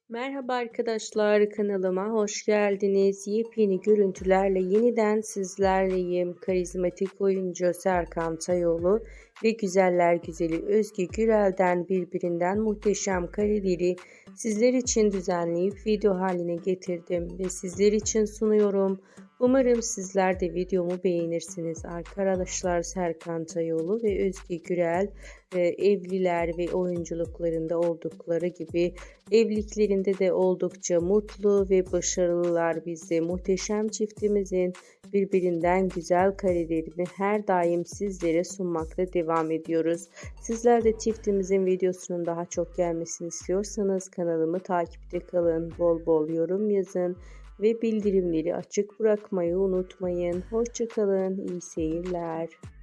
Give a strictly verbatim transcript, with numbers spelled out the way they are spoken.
Merhaba arkadaşlar, kanalıma hoş geldiniz. Yepyeni görüntülerle yeniden sizlerleyim. Karizmatik oyuncu Serkan Çayoğlu ve güzeller güzeli Özge Gürel'den birbirinden muhteşem kareleri sizler için düzenleyip video haline getirdim ve sizler için sunuyorum. Umarım sizler de videomu beğenirsiniz arkadaşlar. Serkan Çayoğlu ve Özge Gürel e, evliler ve oyunculuklarında oldukları gibi evliliklerinde de oldukça mutlu ve başarılılar. Biz de muhteşem çiftimizin birbirinden güzel karelerini her daim sizlere sunmakta devam ediyoruz. Sizler de çiftimizin videosunun daha çok gelmesini istiyorsanız kanalımı takipte kalın, bol bol yorum yazın ve bildirimleri açık bırakmayı unutmayın. Hoşça kalın, iyi seyirler.